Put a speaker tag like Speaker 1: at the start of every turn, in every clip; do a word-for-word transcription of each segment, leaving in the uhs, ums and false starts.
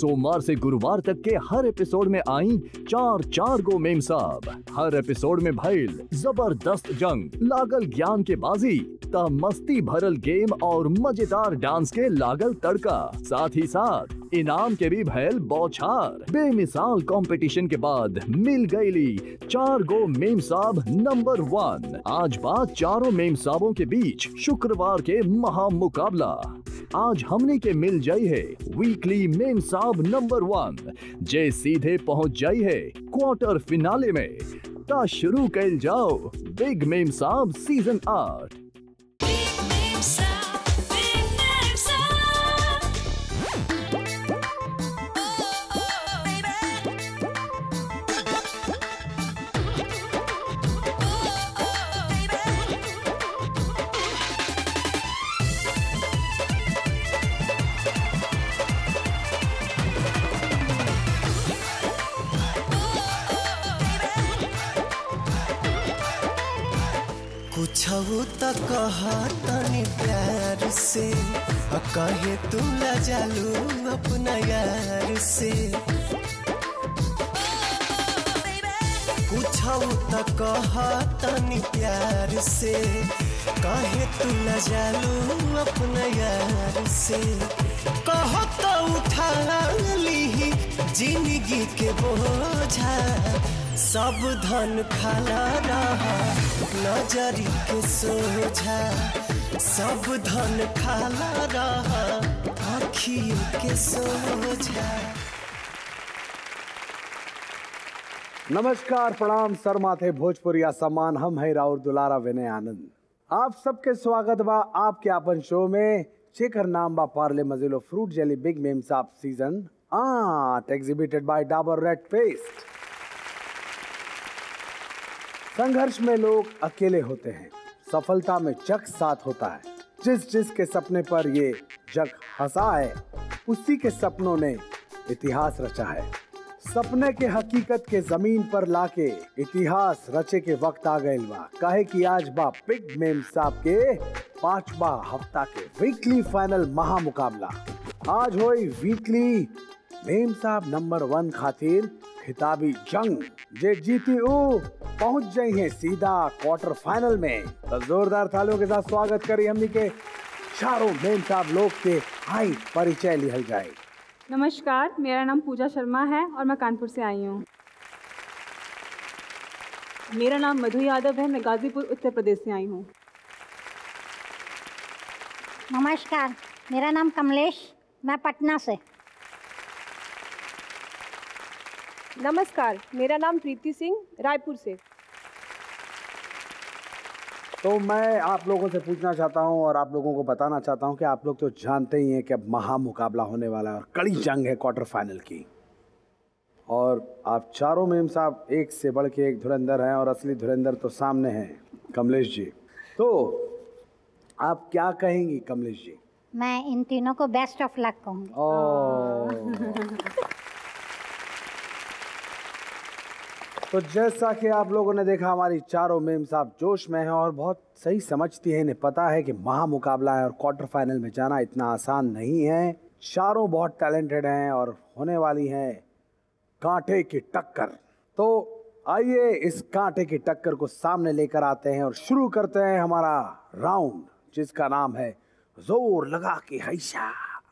Speaker 1: सोमवार से गुरुवार तक के हर एपिसोड में आई चार चार गो मेमसाब। हर एपिसोड में भइल जबरदस्त जंग, लागल ज्ञान के बाजी, ता मस्ती भरल गेम और मजेदार डांस के लागल तड़का। साथ ही साथ इनाम के भी भैल बौछार। बेमिसाल कंपटीशन के बाद मिल गईली चार गो मेमसाब नंबर वन। आज बात चारों मेमसाबों के बीच शुक्रवार के महा मुकाबला। आज हमने के मिल जाई है वीकली मेमसाब नंबर वन, जे सीधे पहुंच जाई है क्वार्टर फिनाले में। ता शुरू कैल जाओ बिग मेमसाब सीजन आठ।
Speaker 2: कुछऊ त कहा तनी प्यार से, कहे तू ला जालू अपना यार से। कुछऊ त कहा तनी प्यार से, कहे तू ला जालू अपना यार से। कहो तो उठा ली जिंदगी के बोझा, सब धन खाला रहा नजरी के सोझा। सब धन खाला रहा आँखियों के सोझा।
Speaker 3: नमस्कार, प्रणाम, सर माथे भोजपुरिया सम्मान। हम है राउर दुलारा विनय आनंद। आप सबके स्वागत बा आपके अपन शो में, जेकर नाम बा Parle Mazelo fruit jelly big Memsaab season आठ, exhibited by Dabur red paste. संघर्ष में लोग अकेले होते हैं, सफलता में जग साथ होता है। जिस जिस के सपने पर ये जग हंसा है, उसी के सपनों ने इतिहास रचा है। सपने के हकीकत के जमीन पर लाके इतिहास रचे के वक्त आ गए बा। काहे कि आज बा बिग मेमसाब के पांचवा हफ्ता के वीकली फाइनल महा मुकाबला। आज होई वीकली मेमसाब नंबर वन खातिर खिताबी जंग। जे जीती ऊ पहुंच जाए हैं सीधा क्वार्टर फाइनल में। तो जोरदार तालियों के साथ स्वागत करी हमनी के चारों मेमसाब लोग के। आई परिचय लिहल जाए।
Speaker 4: नमस्कार, मेरा नाम पूजा शर्मा है और मैं कानपुर से आई हूँ। मेरा नाम मधु यादव है, मैं गाजीपुर उत्तर प्रदेश से आई हूँ।
Speaker 5: नमस्कार, मेरा नाम कमलेश, मैं पटना से।
Speaker 6: नमस्कार, मेरा नाम प्रीति सिंह, रायपुर से।
Speaker 3: तो मैं आप लोगों से पूछना चाहता हूं और आप लोगों को बताना चाहता हूं कि आप लोग तो जानते ही हैं कि अब महा मुकाबला होने वाला है और कड़ी जंग है क्वार्टर फाइनल की। और आप चारों मेमसाब एक से बढ़ के एक धुरंधर हैं और असली धुरंधर तो सामने हैं, कमलेश जी। तो आप क्या कहेंगी कमलेश जी?
Speaker 5: मैं इन तीनों को बेस्ट ऑफ लक कहूँगी।
Speaker 3: तो जैसा कि आप लोगों ने देखा, हमारी चारों मेमसाब जोश में हैं और बहुत सही समझती हैं। इन्हें पता है कि महा मुकाबला है और क्वार्टर फाइनल में जाना इतना आसान नहीं है। चारों बहुत टैलेंटेड हैं और होने वाली हैं कांटे की टक्कर। तो आइए इस कांटे की टक्कर को सामने लेकर आते हैं और शुरू करते हैं हमारा राउंड, जिसका नाम है जोर लगा के हैशा।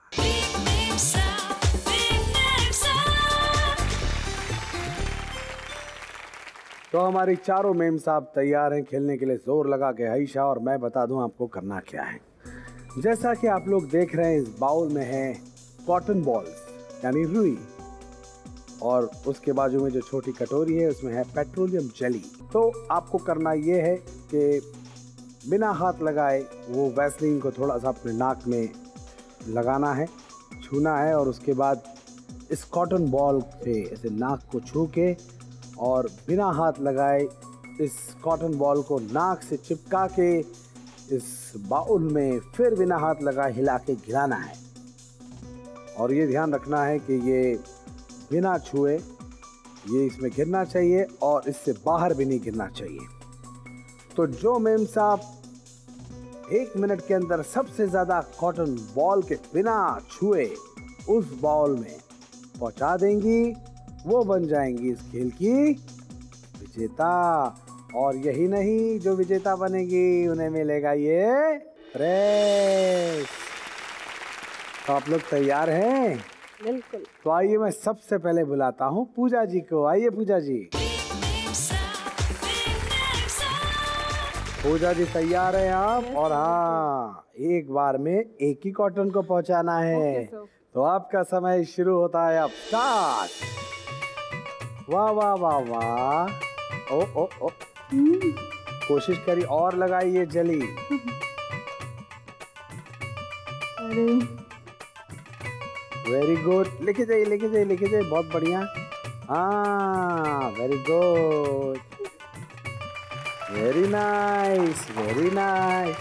Speaker 3: तो हमारी चारों मेमसाब तैयार हैं खेलने के लिए जोर लगा के हैशा। और मैं बता दूं आपको करना क्या है। जैसा कि आप लोग देख रहे हैं, इस बाउल में है कॉटन बॉल्स यानी रुई, और उसके बाजू में जो छोटी कटोरी है उसमें है पेट्रोलियम जेली। तो आपको करना ये है कि बिना हाथ लगाए वो वैसलीन को थोड़ा सा अपने नाक में लगाना है, छूना है, और उसके बाद इस कॉटन बॉल से ऐसे नाक को छू के और बिना हाथ लगाए इस कॉटन बॉल को नाक से चिपका के इस बाउल में फिर बिना हाथ लगाए हिला के गिराना है। और ये ध्यान रखना है कि ये बिना छुए ये इसमें गिरना चाहिए और इससे बाहर भी नहीं गिरना चाहिए। तो जो मेमसाब एक मिनट के अंदर सबसे ज्यादा कॉटन बॉल के बिना छुए उस बॉल में पहुंचा देंगी वो बन जाएंगी इस खेल की विजेता। और यही नहीं, जो विजेता बनेगी उन्हें मिलेगा ये प्रेस। तो आप लोग तैयार हैं?
Speaker 6: बिल्कुल।
Speaker 3: तो आइए मैं सबसे पहले बुलाता हूँ पूजा जी को। आइए पूजा जी। पूजा जी तैयार हैं आप?
Speaker 6: Yes,
Speaker 3: और हाँ, एक बार में एक ही कॉटन को पहुंचाना है।
Speaker 6: Okay, sir.
Speaker 3: तो आपका समय शुरू होता है अब। स्टार्ट। वाह वाह वाह वाह। ओ ओ ओ कोशिश करी और लगाइए जली।
Speaker 4: अरे
Speaker 3: वेरी गुड। लिखे जाइए लिखे जाइए लिखे जाइए, बहुत बढ़िया। हाँ very good, very nice very nice.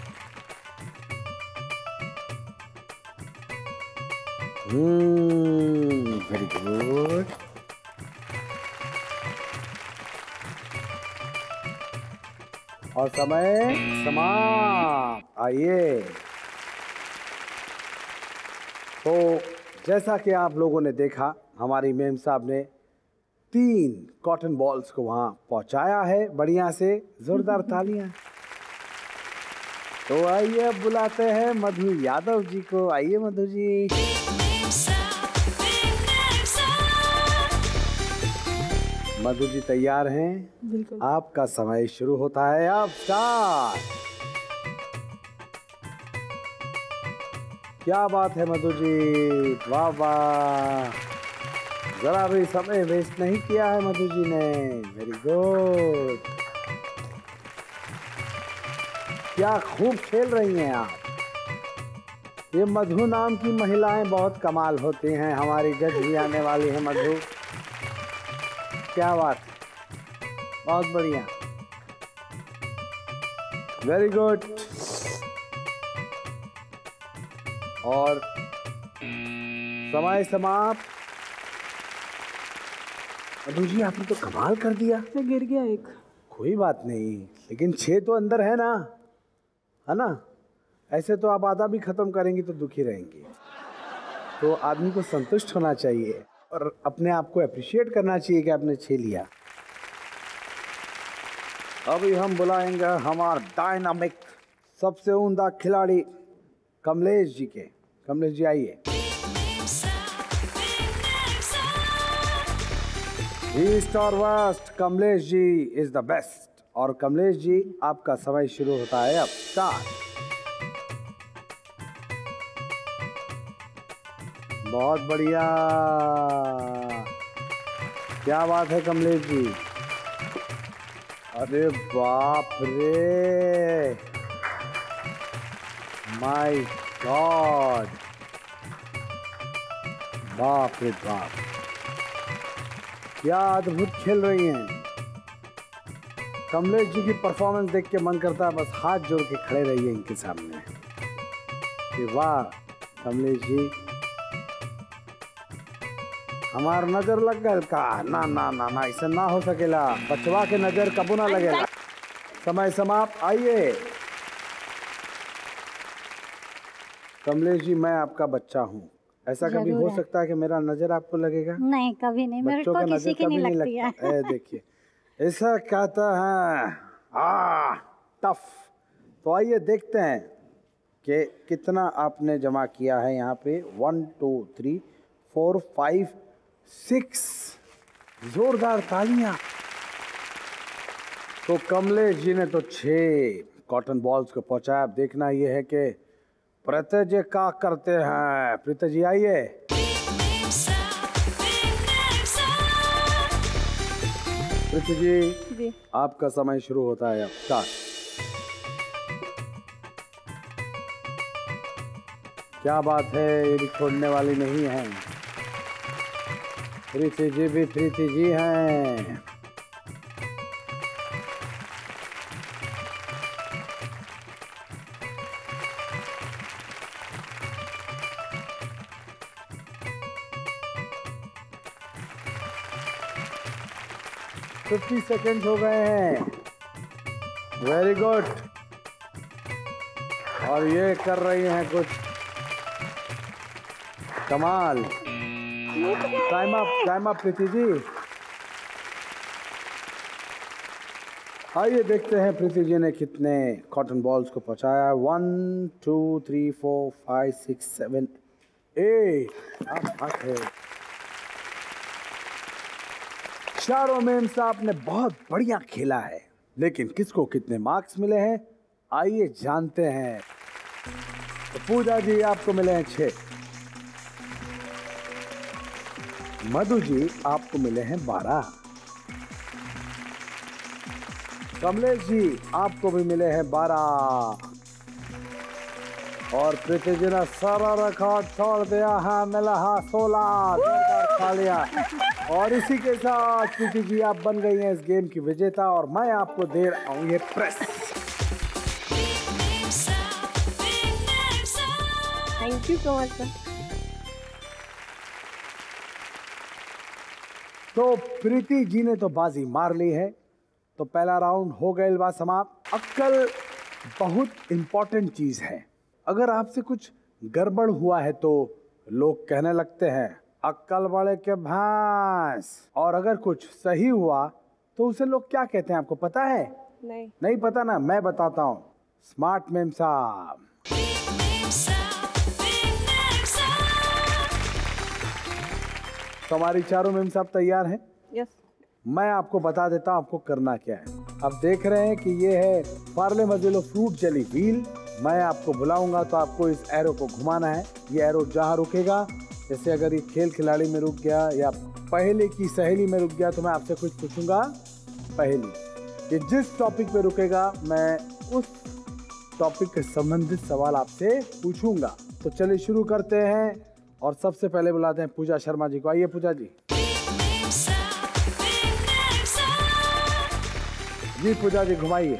Speaker 3: Hmm very good. और समय समाप्त। आइए। तो जैसा कि आप लोगों ने देखा, हमारी मेम साहब ने तीन कॉटन बॉल्स को वहां पहुंचाया है बढ़िया से। जोरदार तालियां। तो आइए अब बुलाते हैं मधु यादव जी को। आइए मधु जी। मधु जी तैयार हैं?
Speaker 4: बिल्कुल।
Speaker 3: आपका समय शुरू होता है अब। स्टार्ट। क्या बात है मधु जी, वाह वाह, जरा भी समय वेस्ट नहीं किया है मधु जी ने। Very good. क्या खूब खेल रही हैं आप। ये मधु नाम की महिलाएं बहुत कमाल होती हैं। हमारी जज भी आने वाली है मधु। क्या बात, बहुत बढ़िया, वेरी गुड। और समय समाप्त। मधु जी आपने तो कमाल कर दिया।
Speaker 4: मैं गिर गया एक।
Speaker 3: कोई बात नहीं, लेकिन छह तो अंदर है ना, है ना। ऐसे तो आप आधा भी खत्म करेंगी तो दुखी रहेंगी। तो आदमी को संतुष्ट होना चाहिए और अपने आप को अप्रिशिएट करना चाहिए कि आपने छह लिया। अभी हम बुलाएंगे हमारा डायनामिक सबसे उम्दा खिलाड़ी कमलेश जी के। कमलेश जी आइए। ईस्ट और west, Kamlesh ji is the best. और कमलेश जी आपका समय शुरू होता है अब। स्टार्ट। बहुत बढ़िया, क्या बात है कमलेश जी। अरे बाप रे, माय गॉड, बाप रे बाप, क्या अद्भुत खेल रही हैं। कमलेश जी की परफॉर्मेंस देख के मन करता है बस हाथ जोड़ के खड़े रहिए इनके सामने कि वाह कमलेश जी, हमार नजर लग गल का। ना ना ना ना, ऐसा ना हो सकेला। बचवा के नजर कबू ना लगेला। समय समाप्त। आइए कमलेश जी, मैं आपका बच्चा हूँ। ऐसा कभी हो
Speaker 5: है।
Speaker 3: सकता है कि मेरा नजर आपको लगेगा?
Speaker 5: नहीं, कभी नहीं, मेरे
Speaker 3: बच्चों
Speaker 5: को
Speaker 3: का
Speaker 5: किसी
Speaker 3: नजर
Speaker 5: की
Speaker 3: कभी
Speaker 5: नहीं
Speaker 3: नहीं
Speaker 5: लगती है।
Speaker 3: लगता। ए देखिए, ऐसा कहता है आ टफ। तो आइए देखते हैं कि कितना आपने जमा किया है यहाँ पे। One two three four five six. जोरदार तालियां। तो कमलेश जी ने तो छह कॉटन बॉल्स को पहुंचाया। अब देखना यह है कि प्रीति जी क्या करते हैं। प्रीति जी आइए। प्रीति जी,
Speaker 6: जी।
Speaker 3: आपका समय शुरू होता है अब। स्टार्ट। क्या बात है, ये भी छोड़ने वाली नहीं है। प्रीति जी भी प्रीति जी हैं। फिफ्टी सेकेंड हो गए हैं। Very good. और ये कर रही हैं कुछ कमाल। Time up, time up Preeti ji. आइए देखते हैं प्रीति जी ने कितने कॉटन बॉल्स को पहुंचाया। One two three four five six seven eight. अब बात है, चारों मेमसाब ने बहुत बढ़िया खेला है, लेकिन किसको कितने मार्क्स मिले हैं आइए जानते हैं। तो पूजा जी आपको मिले हैं छह, मधु जी आपको मिले हैं बारह, कमलेश जी आपको भी मिले हैं बारह, और प्रीति जी ने सारा रिकॉर्ड तोड़ दिया है, मिला है सोलह, जोरदार तालियां। और इसी के साथ प्रीति जी आप बन गई हैं इस गेम की विजेता, और मैं आपको दे रहा हूं ये press.
Speaker 6: Thank you so much sir.
Speaker 3: तो प्रीति जी ने तो बाजी मार ली है, तो पहला राउंड हो गया बा समाप्त। अक्कल बहुत इंपॉर्टेंट चीज है, अगर आपसे कुछ गड़बड़ हुआ है तो लोग कहने लगते हैं अक्कल बड़े के भैंस, और अगर कुछ सही हुआ तो उसे लोग क्या कहते हैं आपको पता है?
Speaker 6: नहीं
Speaker 3: नहीं पता ना, मैं बताता हूँ, स्मार्ट मेमसाब। तो हमारी चारों मेमसाब तैयार हैं?
Speaker 6: यस।
Speaker 3: मैं आपको बता देता हूँ आपको करना क्या है। आप देख रहे हैं कि ये है Parle Mazelo fruit jelly wheel. मैं आपको बुलाऊंगा तो आपको इस एरो को घुमाना है। ये एरो जहाँ रुकेगा, जैसे अगर ये खेल खिलाड़ी में रुक गया या पहेली की सहेली में रुक गया तो मैं आपसे कुछ पूछूंगा पहेली। ये जिस टॉपिक पे रुकेगा मैं उस टॉपिक के संबंधित सवाल आपसे पूछूंगा। तो चलिए शुरू करते हैं, और सबसे पहले बुलाते हैं पूजा शर्मा जी को। आइए पूजा जी। जी पूजा जी घुमाइए।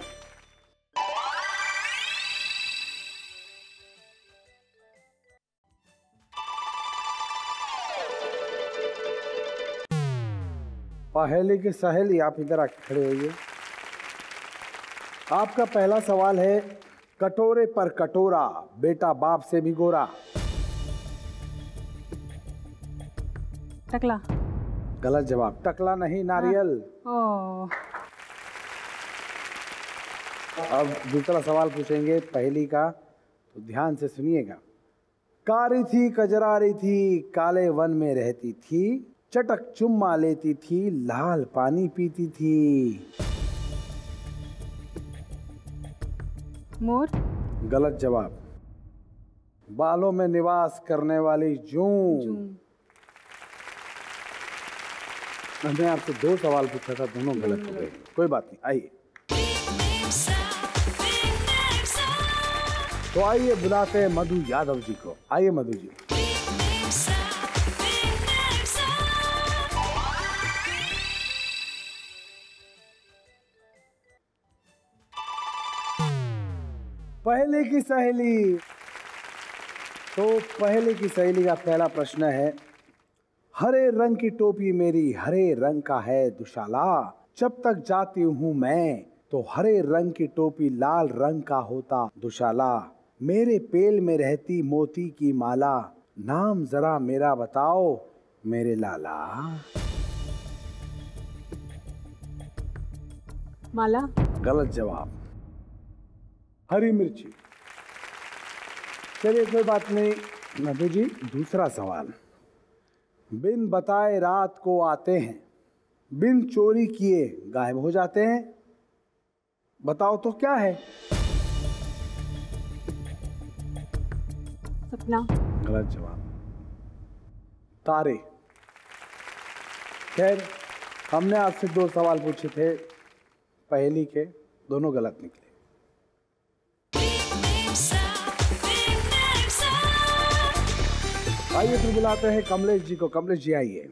Speaker 3: पहेली की सहेली आप इधर आके खड़े होइए। आपका पहला सवाल है, कटोरे पर कटोरा बेटा बाप से भी गोरा।
Speaker 4: टकला।
Speaker 3: गलत जवाब, टकला नहीं, नारियल।
Speaker 4: ओह।
Speaker 3: अब दूसरा सवाल पूछेंगे पहेली का, तो ध्यान से सुनिएगा। कारी थी कजरारी थी, काले वन में रहती थी, चटक चुम्मा लेती थी, लाल पानी पीती थी।
Speaker 4: मोर।
Speaker 3: गलत जवाब, बालों में निवास करने वाली जूं। मैंने आपसे दो सवाल पूछा था, दोनों गलत हो गए, कोई बात नहीं। आइए तो आइए बुलाते हैं मधु यादव जी को। आइए मधु जी। पहले की सहेली। तो पहले की सहेली का पहला प्रश्न है, हरे रंग की टोपी मेरी हरे रंग का है दुशाला, जब तक जाती हूँ मैं तो हरे रंग की टोपी लाल रंग का होता दुशाला, मेरे पेल में रहती मोती की माला, नाम जरा मेरा बताओ मेरे लाला।
Speaker 4: माला।
Speaker 3: गलत जवाब, हरी मिर्ची। चलिए कोई बात नहीं मधु जी। दूसरा सवाल, बिन बताए रात को आते हैं, बिन चोरी किए गायब हो जाते हैं, बताओ तो क्या है?
Speaker 4: सपना।
Speaker 3: गलत जवाब, तारे। खैर हमने आपसे दो सवाल पूछे थे पहेली के, दोनों गलत निकले। आइए फिर बुलाते हैं कमलेश जी को। कमलेश जी आइए।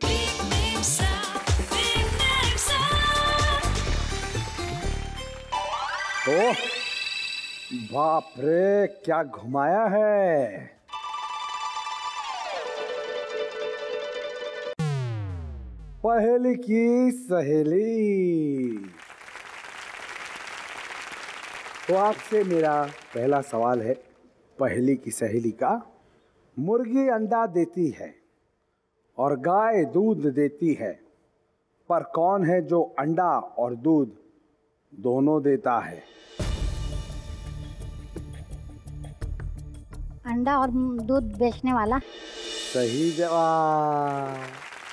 Speaker 3: ओह बाप रे, क्या घुमाया है। पहेली की सहेली। तो आपसे मेरा पहला सवाल है पहेली की सहेली का। मुर्गी अंडा देती है और गाय दूध देती है, पर कौन है जो अंडा और दूध दोनों देता है?
Speaker 5: अंडा और दूध बेचने वाला।
Speaker 3: सही जवाब।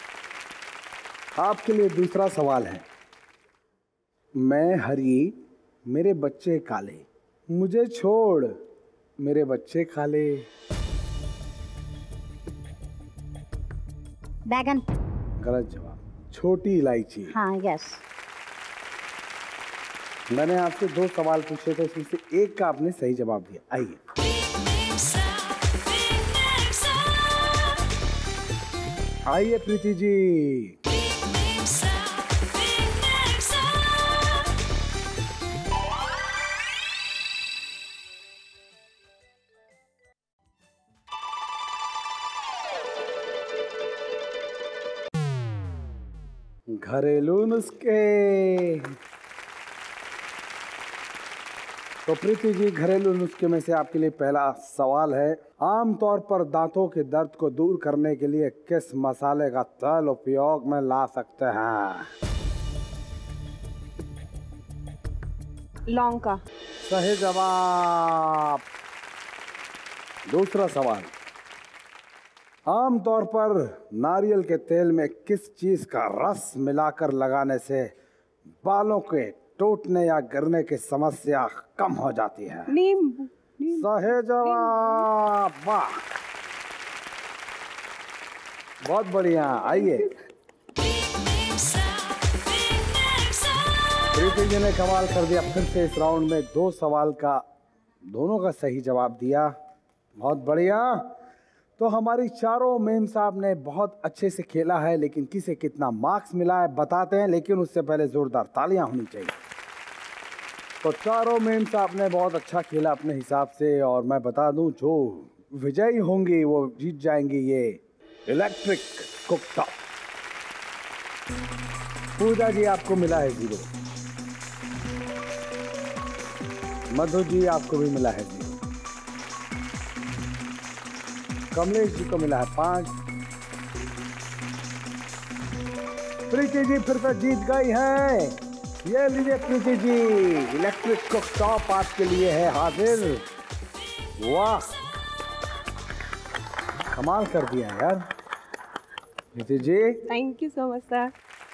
Speaker 3: आपके लिए दूसरा सवाल है। मैं हरी, मेरे बच्चे काले, मुझे छोड़, मेरे बच्चे खाले।
Speaker 5: बैगन।
Speaker 3: गलत जवाब। छोटी इलायची।
Speaker 5: हाँ, यस।
Speaker 3: मैंने आपसे दो सवाल पूछे थे, उसमें से एक का आपने सही जवाब दिया। आइए, आइए प्रीति जी। घरेलू नुस्खे। तो प्रीति जी, घरेलू नुस्खे में से आपके लिए पहला सवाल है। आमतौर पर दांतों के दर्द को दूर करने के लिए किस मसाले का तेल उपयोग में ला सकते हैं?
Speaker 6: लौंग का।
Speaker 3: सही जवाब। दूसरा सवाल। आमतौर पर नारियल के तेल में किस चीज का रस मिलाकर लगाने से बालों के टूटने या गिरने की समस्या कम हो जाती है?
Speaker 6: नींबू।
Speaker 3: सही जवाब। वाह, बहुत बढ़िया। आइए, प्रीति जी ने कमाल कर दिया। फिर से इस राउंड में दो सवाल का दोनों का सही जवाब दिया। बहुत बढ़िया। तो हमारी चारों मेम साहब ने बहुत अच्छे से खेला है, लेकिन किसे कितना मार्क्स मिला है बताते हैं, लेकिन उससे पहले जोरदार तालियां होनी चाहिए। तो चारों मेम साहब ने बहुत अच्छा खेला अपने हिसाब से, और मैं बता दूं जो विजयी होंगी वो जीत जाएंगी ये इलेक्ट्रिक कुकटॉप। पूजा जी आपको मिला है जीरो, मधु जी आपको भी मिला है जीरो, कमलेश जी को मिला है पांच, प्रीति जी फिर से जीत गई हैं। ये लीजिए प्रीति जी, इलेक्ट्रिक कुकटॉप आपके लिए है हाजिर। वाह, कमाल कर दिया यार Preeti ji.
Speaker 6: Thank you so much sir.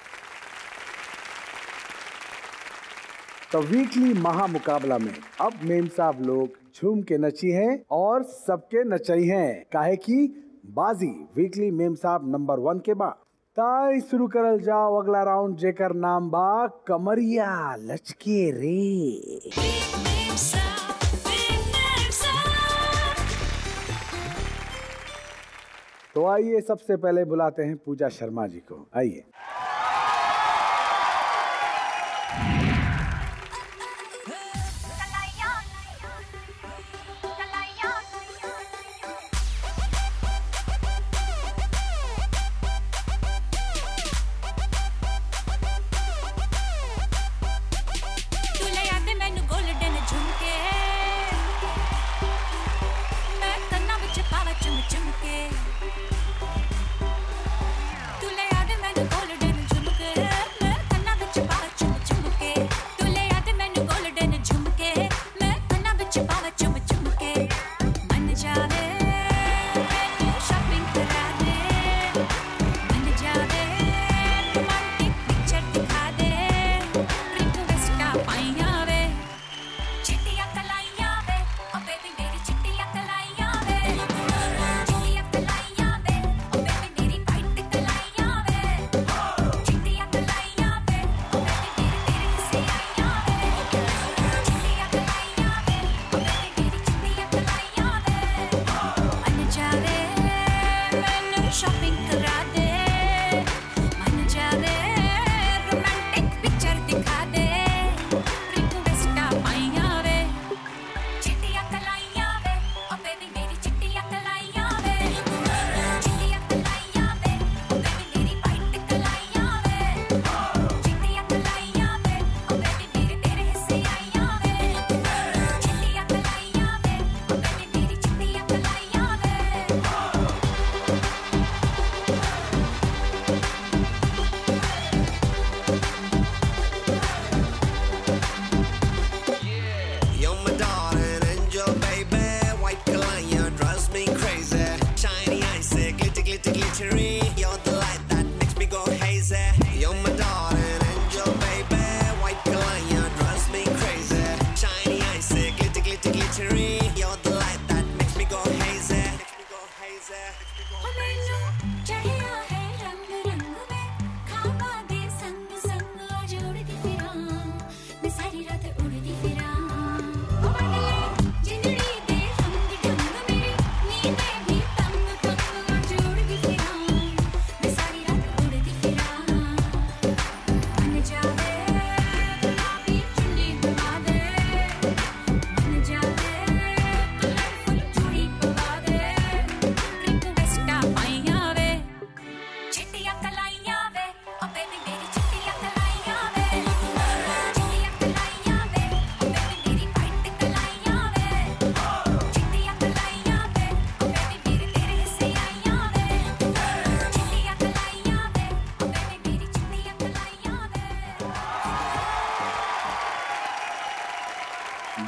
Speaker 3: तो वीकली महा मुकाबला में अब मेम साहब लोग झूम के नची हैं और सबके नचई हैं, काहे की बाजी weekly Memsaab number one के बाद। ताई शुरू करल जाओ अगला राउंड, जेकर नाम बा कमरिया लचके रे। तो आइए सबसे पहले बुलाते हैं पूजा शर्मा जी को। आइए।
Speaker 7: Golden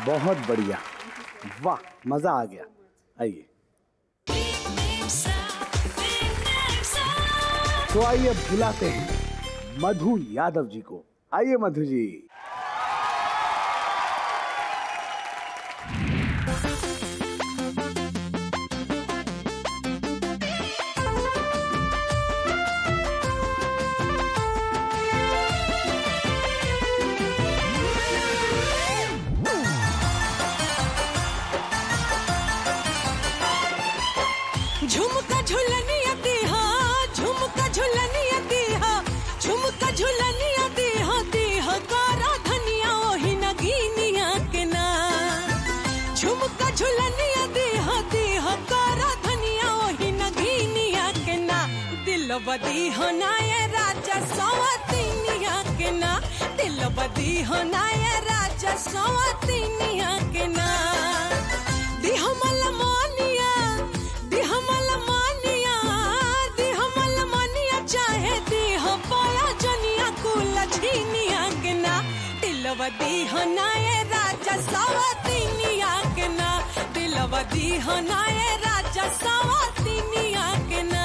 Speaker 3: बहुत बढ़िया, वाह मजा आ गया। आइए तो आइए अब बुलाते हैं मधु यादव जी को। आइए मधु जी।
Speaker 7: झुमका झुलनिया दीहा, झुमका झुलनिया दीहा, झुमका झुलनिया दीहा दीहा कारा धनिया ओही नगीनिया के ना। झुमका झुलनिया दीहा दीहा कारा धनिया ओही नगीनिया के ना। दिलवा दीहा नाय राजा सवतीनिया के ना, दिलवा दीहा नाय राजा सवतीनिया के ना। दीहा मलमानिया, दीहा मलमानिया, दीहा मलमानिया चाहे दीहा पाया जनिया कुल झीनिया के ना। दिलवा दीहा नाय राजा सवतीनिया के ना, दिलवा दीहा नाय राजा सवतीनिया के ना।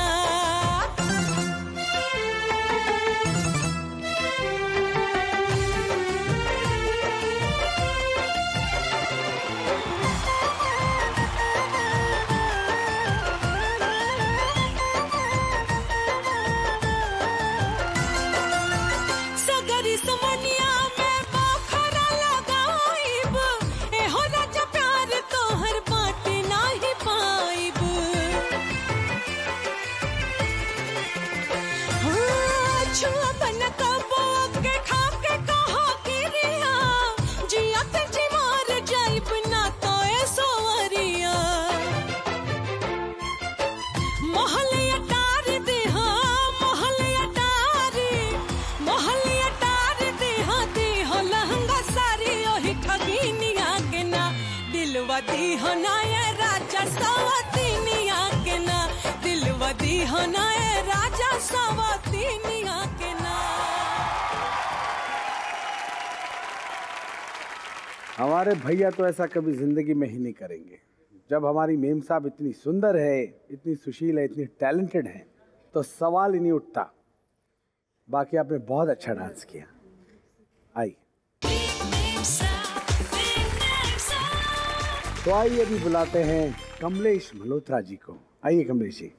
Speaker 7: दीहा नाय राजा सवतीनिया के ना, दिलवा दीहा नाय राजा सवतीनिया के ना।
Speaker 3: हमारे भैया तो ऐसा कभी जिंदगी में ही नहीं करेंगे। जब हमारी मेमसाब इतनी सुंदर है, इतनी सुशील है, इतनी टैलेंटेड है, तो सवाल ही नहीं उठता। बाकी आपने बहुत अच्छा डांस किया। आई तो आइए अभी बुलाते हैं कमलेश मल्होत्रा जी को। आइए कमलेश जी।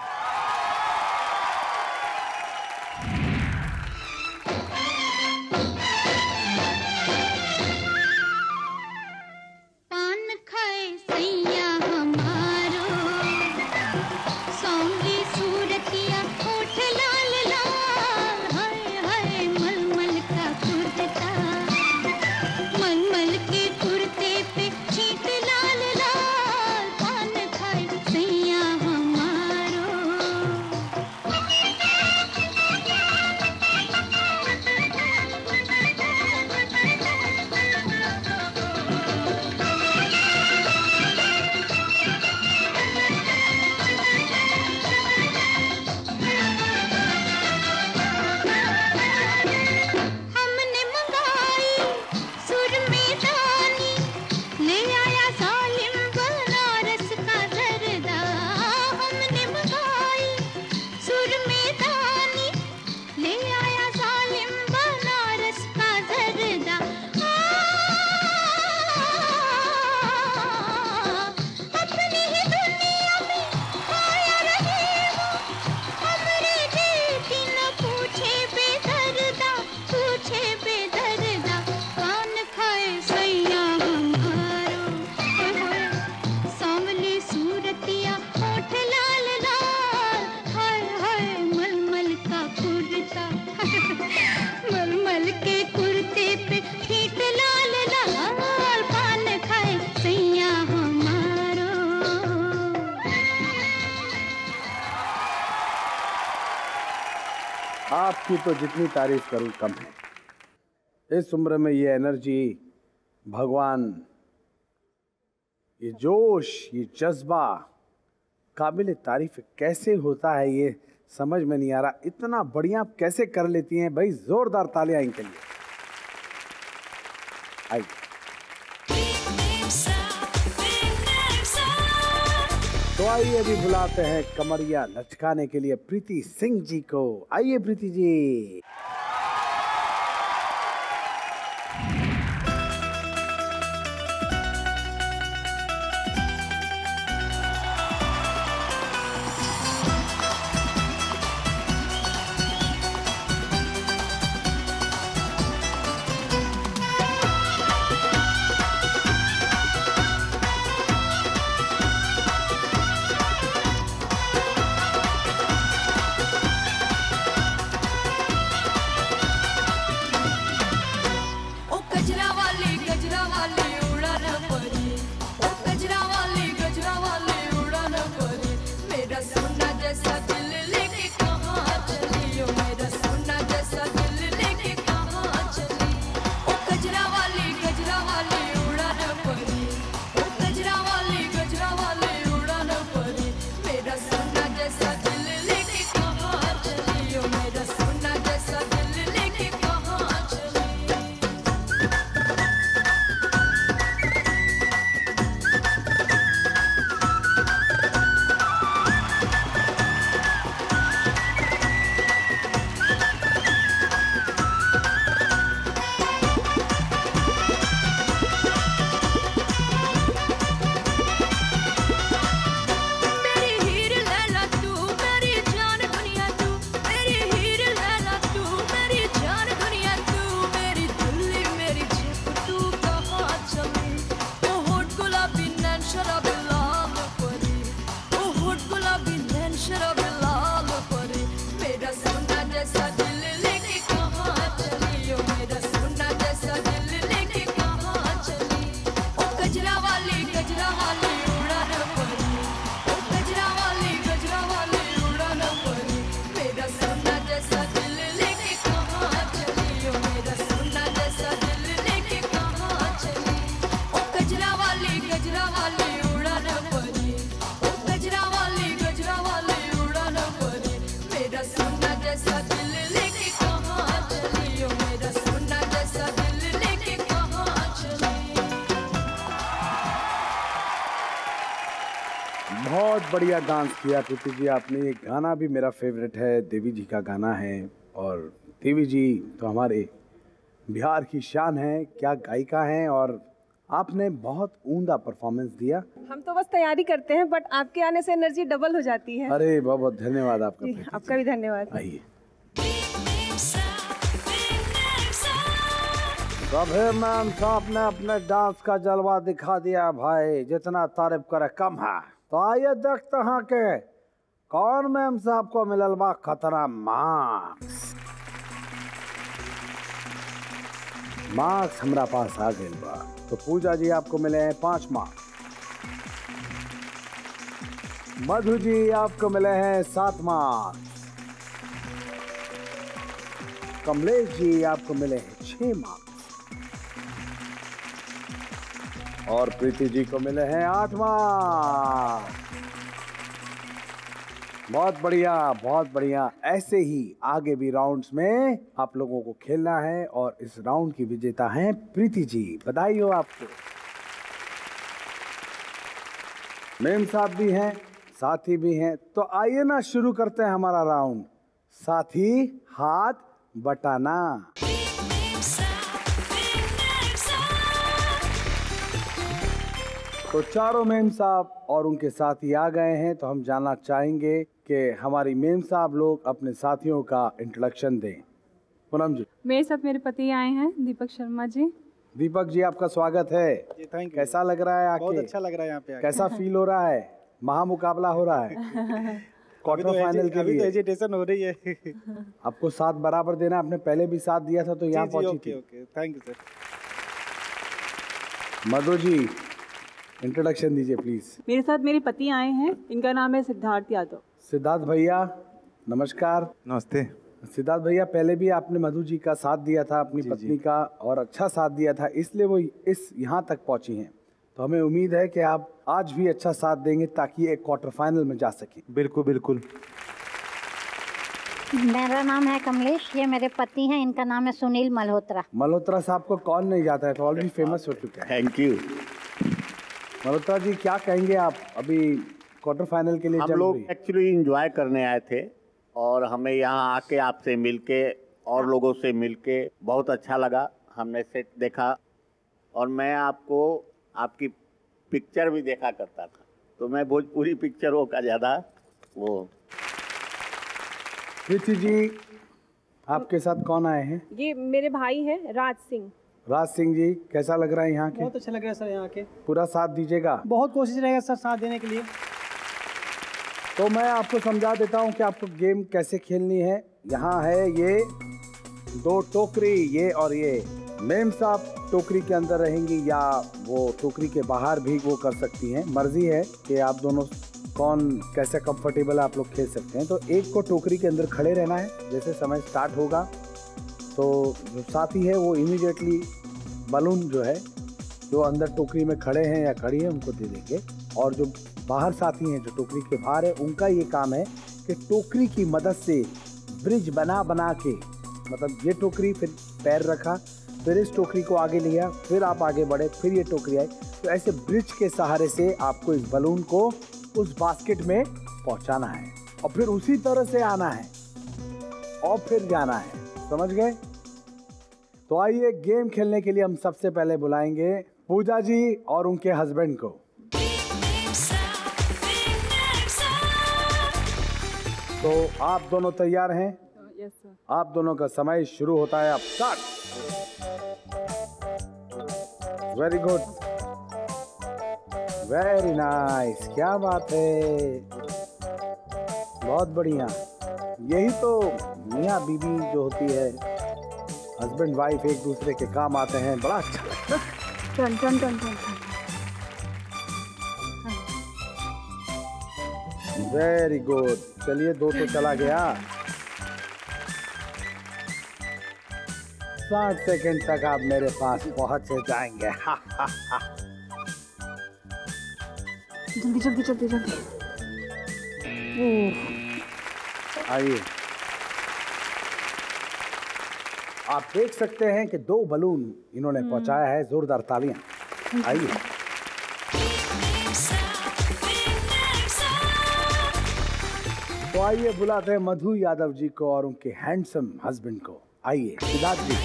Speaker 3: आपकी तो जितनी तारीफ करूं कम है। इस उम्र में ये एनर्जी, भगवान, ये जोश, ये जज्बा काबिल तारीफ कैसे होता है, ये समझ में नहीं आ रहा। इतना बढ़िया आप कैसे कर लेती हैं भाई। जोरदार तालियां इनके लिए। आइए। तो आइए अभी बुलाते हैं कमरिया लचकाने के लिए प्रीति सिंह जी को। आइए प्रीति जी। बहुत बढ़िया डांस किया प्रीति जी आपने। ये गाना भी मेरा फेवरेट है, देवी जी का गाना है। और देवी जी तो हमारे बिहार की शान है, क्या गायिका हैं। और आपने बहुत उम्दा परफॉर्मेंस दिया।
Speaker 6: हम तो बस तैयारी करते हैं, बट आपके आने से एनर्जी डबल हो जाती है।
Speaker 3: अरे बहुत बहुत धन्यवाद आपका।
Speaker 6: जी, आपका भी धन्यवाद।
Speaker 3: आइए सभी मैम साहब ने अपने डांस का जलवा दिखा दिया भाई, जितना तारीफ करे कम है। तो आइए देखते हैं कि कौन मैम साहब को मिलल बा खतरा मार्क्स। मार्क्स हमरा पास आ गए बा। तो पूजा जी आपको मिले हैं पांच मार्क्स, मधु जी आपको मिले हैं सात मार्क्स, कमलेश जी आपको मिले हैं छह मार्क्स और प्रीति जी को मिले हैं आठ मार्क्स। बहुत बढ़िया बहुत बढ़िया। ऐसे ही आगे भी राउंड्स में आप लोगों को खेलना है और इस राउंड की विजेता हैं प्रीति जी। बधाई हो आपको। मेम साहब भी हैं, साथी भी हैं। तो आइए ना शुरू करते हैं हमारा राउंड, साथी हाथ बटाना। तो चारों मेम साहब और उनके साथी आ गए हैं। तो हम जानना चाहेंगे कि हमारी मेम साहब लोग अपने साथियों का इंट्रोडक्शन दें। पूनम जी।
Speaker 4: मेरे साथ मेरे पति आए हैं, दीपक शर्मा जी।
Speaker 3: दीपक जी आपका स्वागत है
Speaker 8: जी, थैंक यू।
Speaker 3: कैसा लग रहा है आके?
Speaker 8: बहुत अच्छा लग रहा है यहाँ पे आके।
Speaker 3: कैसा फील हो रहा है? महामुकाबला हो रहा है क्वार्टर फाइनल के लिए।
Speaker 8: अभी तो एजिटेशन हो रही है।
Speaker 3: आपको साथ बराबर देना, आपने पहले भी साथ दिया था तो यहाँ पहुंची थी।
Speaker 8: Okay, thank you sir.
Speaker 3: Madhu ji introduction दीजिए प्लीज।
Speaker 9: मेरे साथ मेरे पति आए हैं, इनका नाम है सिद्धार्थ यादव।
Speaker 3: सिद्धार्थ भैया नमस्कार।
Speaker 8: नमस्ते।
Speaker 3: सिद्धार्थ भैया पहले भी आपने मधु जी का साथ दिया था, अपनी पत्नी का, और अच्छा साथ दिया था, इसलिए वो इस यहाँ तक पहुंची हैं। तो हमें उम्मीद है कि आप आज भी अच्छा साथ देंगे ताकि एक क्वार्टर फाइनल में जा सके।
Speaker 8: बिल्कुल बिल्कुल।
Speaker 5: मेरा नाम है कमलेश, ये मेरे पति हैं, इनका नाम है सुनील मल्होत्रा।
Speaker 3: मल्होत्रा साहब को कौन नहीं जाता है, तो ऑलरेडी फेमस हो चुका है।
Speaker 8: Thank you.
Speaker 3: मल्होत्रा जी क्या कहेंगे आप? अभी क्वार्टर फाइनल के लिए
Speaker 10: हम
Speaker 3: जंग
Speaker 10: लोग
Speaker 3: हुई।
Speaker 10: एक्चुअली एंजॉय करने आए थे और हमें यहाँ आके आपसे मिलके और लोगों से मिलके बहुत अच्छा लगा। हमने सेट देखा और मैं आपको आपकी पिक्चर भी देखा करता था, तो मैं भोजपुरी पिक्चरों का ज़्यादा वो।
Speaker 3: प्रीति जी, आपके साथ कौन आए हैं?
Speaker 6: ये मेरे भाई हैं राज सिंह।
Speaker 3: राज सिंह जी, कैसा लग रहा है यहाँ के?
Speaker 8: बहुत अच्छा लग रहा है सर यहाँ के।
Speaker 3: पूरा साथ दीजिएगा?
Speaker 8: बहुत कोशिश रहेगा सर साथ देने के लिए।
Speaker 3: तो मैं आपको समझा देता हूँ कि आपको गेम कैसे खेलनी है। यहाँ है ये दो टोकरी, ये और ये। मेमसाब टोकरी के अंदर रहेंगी या वो टोकरी के बाहर भी वो कर सकती हैं, मर्जी है कि आप दोनों कौन कैसे कंफर्टेबल आप लोग खेल सकते हैं। तो एक को टोकरी के अंदर खड़े रहना है। जैसे समय स्टार्ट होगा तो जो साथी है वो इमीडिएटली बलून जो है जो अंदर टोकरी में खड़े हैं या खड़ी हैं उनको दे देंगे, और जो बाहर साथी हैं जो टोकरी के बाहर है उनका ये काम है कि टोकरी की मदद से ब्रिज बना बना के, मतलब ये टोकरी फिर पैर रखा, फिर इस टोकरी को आगे लिया, फिर आप आगे बढ़े, फिर ये टोकरी आई, तो ऐसे ब्रिज के सहारे से आपको इस बलून को उस बास्केट में पहुंचाना है और फिर उसी तरह से आना है और फिर जाना है। समझ गए? तो आइए गेम खेलने के लिए हम सबसे पहले बुलाएंगे पूजा जी और उनके हस्बैंड को। तो आप दोनों तैयार हैं?
Speaker 4: Yes sir.
Speaker 3: आप दोनों का समय शुरू होता है। अब start. Very good, very nice, क्या बात है, बहुत बढ़िया। यही तो मियाँ बीबी जो होती है, हस्बैंड वाइफ एक दूसरे के काम आते हैं, बड़ा अच्छा लगता है।
Speaker 4: टन टन टन टन।
Speaker 3: वेरी गुड, चलिए दो तो चला गया। साठ सेकंड तक आप मेरे पास पहुंच जाएंगे। हा, हा, हा।
Speaker 4: जल्दी जल्दी जल्दी जल्दी।
Speaker 3: आइए, आप देख सकते हैं कि दो बलून इन्होंने पहुंचाया है। जोरदार तालियां। आइए, तो आइए बुलाते हैं मधु यादव जी को और उनके हैंडसम हस्बैंड को। आइए सिद्धार्थ जी।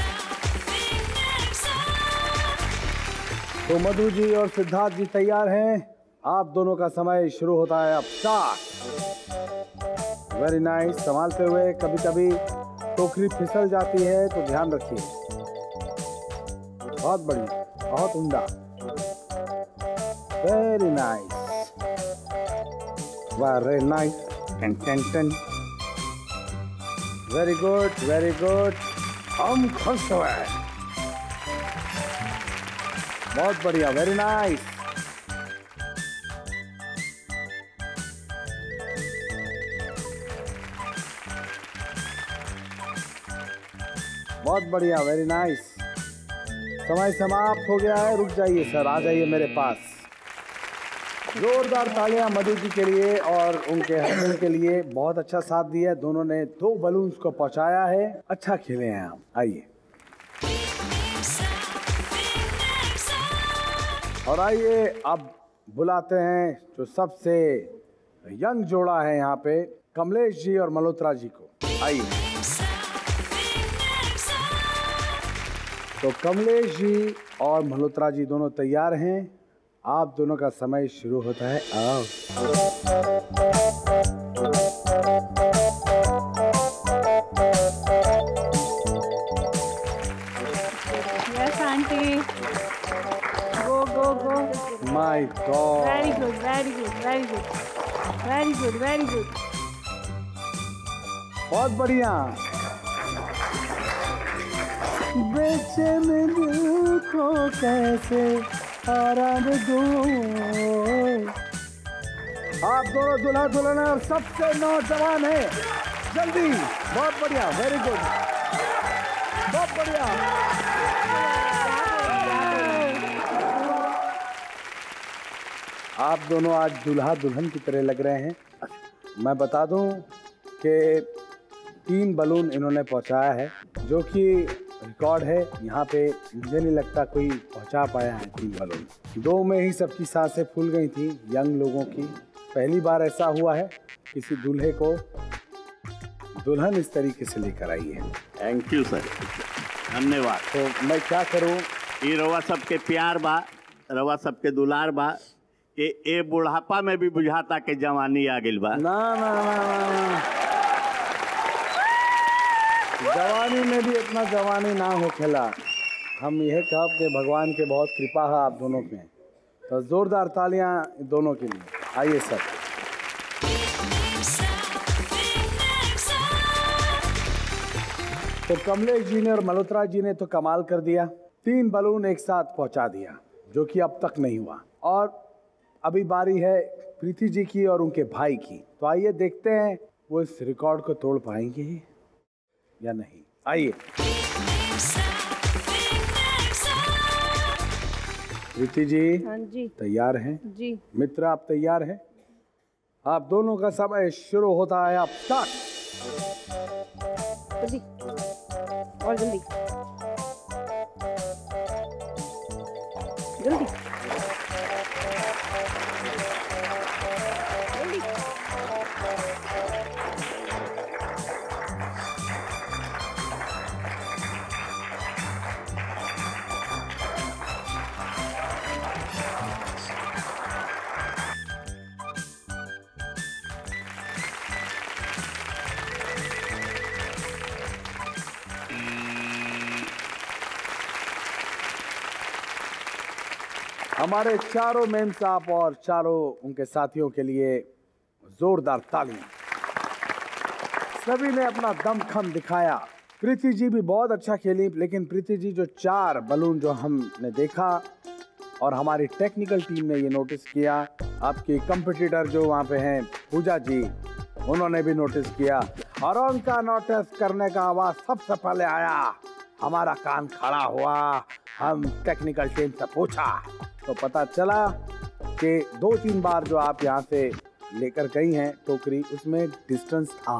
Speaker 3: तो मधु जी और सिद्धार्थ जी तैयार हैं? आप दोनों का समय शुरू होता है। अब स्टार्ट। वेरी नाइस, संभालते हुए, कभी कभी टोकरी फिसल जाती है तो ध्यान रखिए। बहुत बढ़िया, बहुत उम्दा, very nice, very nice, ten ten ten, very good very good, हम खुश हुए, बहुत बढ़िया, वेरी नाइस। बहुत बढ़िया, वेरी नाइस। समय समाप्त हो गया है, रुक जाइए सर, आ जाइए मेरे पास। जोरदार तालियां मधु जी के लिए और उनके हस्बैंड के लिए, बहुत अच्छा साथ दिया। दोनों ने दो बलून्स को पहुंचाया है, अच्छा खेले हैं आप। आइए, और आइए अब बुलाते हैं जो सबसे यंग जोड़ा है यहाँ पे, कमलेश जी और मल्होत्रा जी को। आइए, तो कमलेश जी और मल्होत्रा जी दोनों तैयार हैं? आप दोनों का समय शुरू होता है। आओ।
Speaker 4: Yes aunty, go go go.
Speaker 3: My god,
Speaker 4: very good very good very good very good very good,
Speaker 3: बहुत बढ़िया। बेचैन दिल को कैसे आराम दूं। आप दोनों दुल्हा दुल्हन और सबसे नौजवान है, जल्दी, बहुत बढ़िया, वेरी गुड, बहुत बढ़िया। आप दोनों आज दुल्हा दुल्हन की तरह लग रहे हैं। मैं बता दूं कि तीन बलून इन्होंने पहुंचाया है, जो कि रिकॉर्ड है यहाँ पे। मुझे नहीं लगता कोई पहुंचा पाया है तीन बलून। दो में ही सबकी सांसें फूल गई थी, यंग लोगों की, पहली बार ऐसा हुआ है किसी दूल्हे को दुल्हन इस तरीके से लेकर आई है।
Speaker 10: थैंक यू सर, धन्यवाद।
Speaker 3: तो मैं क्या करूं?
Speaker 10: ये रवा सबके प्यार बा, रवा सबके दुलार बा कि ए बुढ़ापा में भी बुझाता के जवानी आ गइल बा।
Speaker 3: ना ना ना ना जवानी में भी इतना जवानी ना हो खेला। हम यह कहब कि भगवान के बहुत कृपा है आप दोनों में। तो जोरदार तालियां दोनों के लिए। आइए सर। तो कमलेश जी ने और मल्होत्रा जी ने तो कमाल कर दिया, तीन बलून एक साथ पहुंचा दिया जो कि अब तक नहीं हुआ। और अभी बारी है प्रीति जी की और उनके भाई की। तो आइए देखते हैं वो इस रिकॉर्ड को तोड़ पाएंगे या नहीं। आइए प्रीति जी।
Speaker 6: हाँ जी।
Speaker 3: तैयार हैं?
Speaker 6: जी।
Speaker 3: मित्र आप तैयार हैं? आप दोनों का समय शुरू होता है। आप स्टार्ट।
Speaker 6: जल्दी और जल्दी जल्दी जल्दी।
Speaker 3: हमारे चारों मेमसाब और चारों उनके साथियों के लिए जोरदार तालियां। सभी ने अपना दमखम दिखाया। प्रीति जी भी बहुत अच्छा खेली, लेकिन प्रीति जी जो चार बलून जो हमने देखा और हमारी टेक्निकल टीम ने ये नोटिस किया, आपके कंपटीटर जो वहाँ पे हैं पूजा जी, उन्होंने भी नोटिस किया और उनका नोटिस करने का आवाज सबसे पहले आया। हमारा कान खड़ा हुआ। हम टेक्निकल टीम से पूछा तो पता चला कि दो तीन बार जो आप यहाँ से लेकर गई हैं टोकरी, उसमें डिस्टेंस था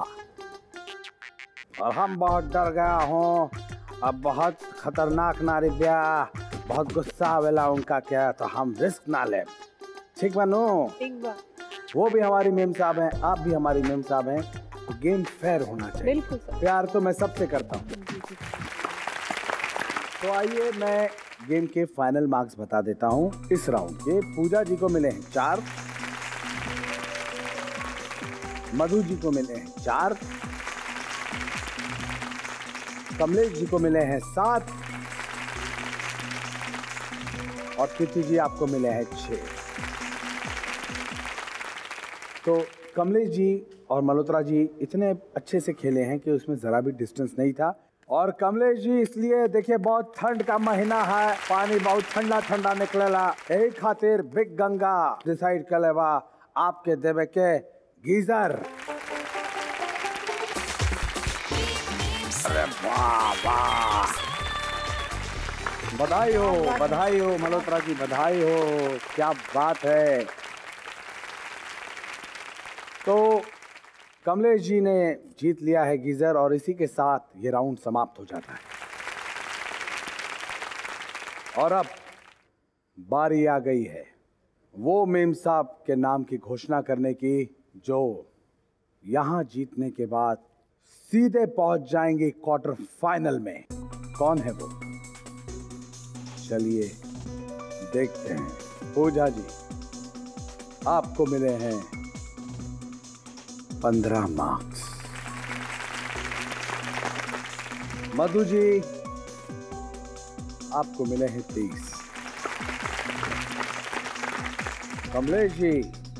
Speaker 3: और हम बहुत डर गया हूँ। अब बहुत खतरनाक नारी ब्याह, बहुत गुस्सा आवेला उनका क्या, तो हम रिस्क ना ले। ठीक बानो?
Speaker 6: ठीक बा।
Speaker 3: वो भी हमारी मेम साहब हैं, आप भी हमारी मेम साहब हैं, तो गेम फेयर होना चाहिए।
Speaker 6: बिल्कुल सर।
Speaker 3: प्यार तो मैं सबसे करता हूँ। तो आइए मैं गेम के फाइनल मार्क्स बता देता हूँ। इस राउंड के पूजा जी को मिले हैं चार, मधु जी को मिले हैं चार, कमलेश जी को मिले हैं सात और प्रीति जी आपको मिले हैं छह। तो कमलेश जी और मल्होत्रा जी इतने अच्छे से खेले हैं कि उसमें जरा भी डिस्टेंस नहीं था। और कमलेश जी इसलिए देखिए बहुत ठंड का महीना है, पानी बहुत ठंडा ठंडा निकलेला, यही खातिर बिग गंगा डिसाइड करेवा आपके देवे के गीजर। अरे वाह वाह, बधाई हो बधाई हो मल्होत्रा जी, बधाई हो, क्या बात है। तो कमलेश जी ने जीत लिया है गीजर और इसी के साथ ये राउंड समाप्त हो जाता है। और अब बारी आ गई है वो मेमसाब के नाम की घोषणा करने की जो यहां जीतने के बाद सीधे पहुंच जाएंगे क्वार्टर फाइनल में। कौन है वो? चलिए देखते हैं। पूजा जी आपको मिले हैं पंद्रह मार्क्स, मधु जी आपको मिले हैं तीस, कमलेश जी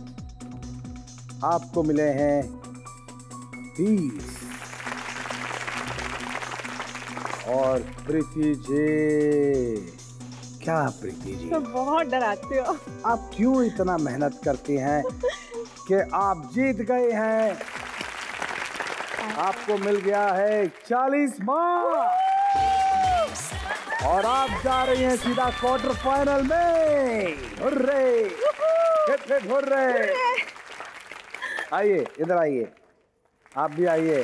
Speaker 3: आपको मिले हैं तीस और प्रीति जी, क्या प्रीति जी
Speaker 6: तो बहुत डराते हो
Speaker 3: आप, क्यों इतना मेहनत करती हैं कि आप जीत गए हैं। आपको मिल गया है चालीस मार्क्स और आप जा रही हैं सीधा क्वार्टर फाइनल में। Hurray, hip hip hurray. आइए इधर आइए, आप भी आइए।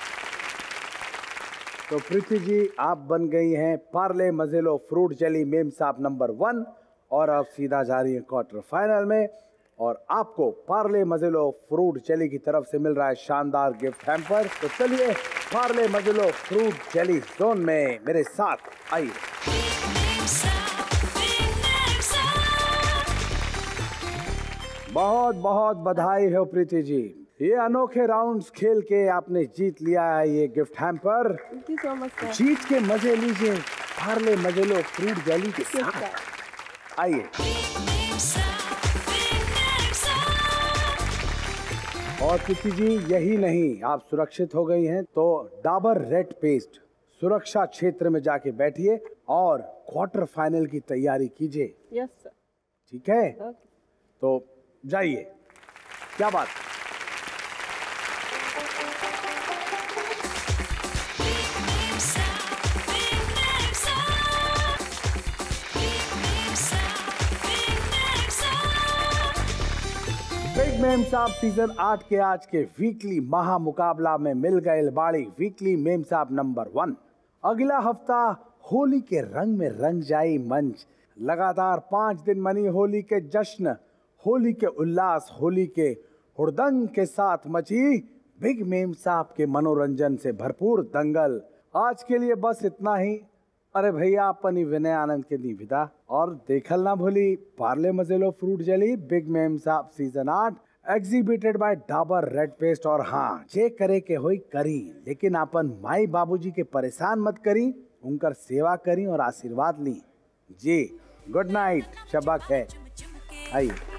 Speaker 3: तो प्रीति जी आप बन गई हैं Parle Mazelo fruit jelly Memsaab number one और अब सीधा जा रही है क्वार्टर फाइनल में। और आपको पार्ले मजेलो फ्रूट जेली की तरफ से मिल रहा है शानदार गिफ्ट हैम्पर। तो चलिए Parle Mazelo fruit jelly zone में मेरे साथ आइए। बहुत बहुत बधाई हो प्रीति जी, ये अनोखे राउंड्स खेल के आपने जीत लिया है ये gift hamper.
Speaker 6: Thank you so much sir.
Speaker 3: जीत के मजे लीजिए पार्ले मजेलो फ्रूट जेली के साथ। आइए। और प्रीति जी यही नहीं, आप सुरक्षित हो गई हैं तो डाबर रेड पेस्ट सुरक्षा क्षेत्र में जाके बैठिए और क्वार्टर फाइनल की तैयारी कीजिए।
Speaker 6: Yes sir.
Speaker 3: ठीक है,
Speaker 6: ओके।
Speaker 3: तो जाइए। क्या बात। बिग मेमसाब सीजन आठ के आज के वीकली महा मुकाबला में मिल गए बाड़ी वीकली मेमसाब नंबर वन। अगला हफ्ता होली के रंग में रंग जाई मंच। लगातार पांच दिन मनी होली के जश्न, होली के उल्लास, होली के हुड़दंग के साथ मची बिग मेमसाब के मनोरंजन से भरपूर दंगल। आज के लिए बस इतना ही। अरे भैया अपनी विनय आनंद के दी विदा और देखल ना भूली Parle Mazelo fruit jelly big Memsaab season आठ exhibited by Dabur red paste. और हाँ, जे करे के होई करी, लेकिन अपन माई बाबूजी के परेशान मत करी, उनकर सेवा करी और आशीर्वाद ली जी। गुड नाइट, शबा खैर। आइए।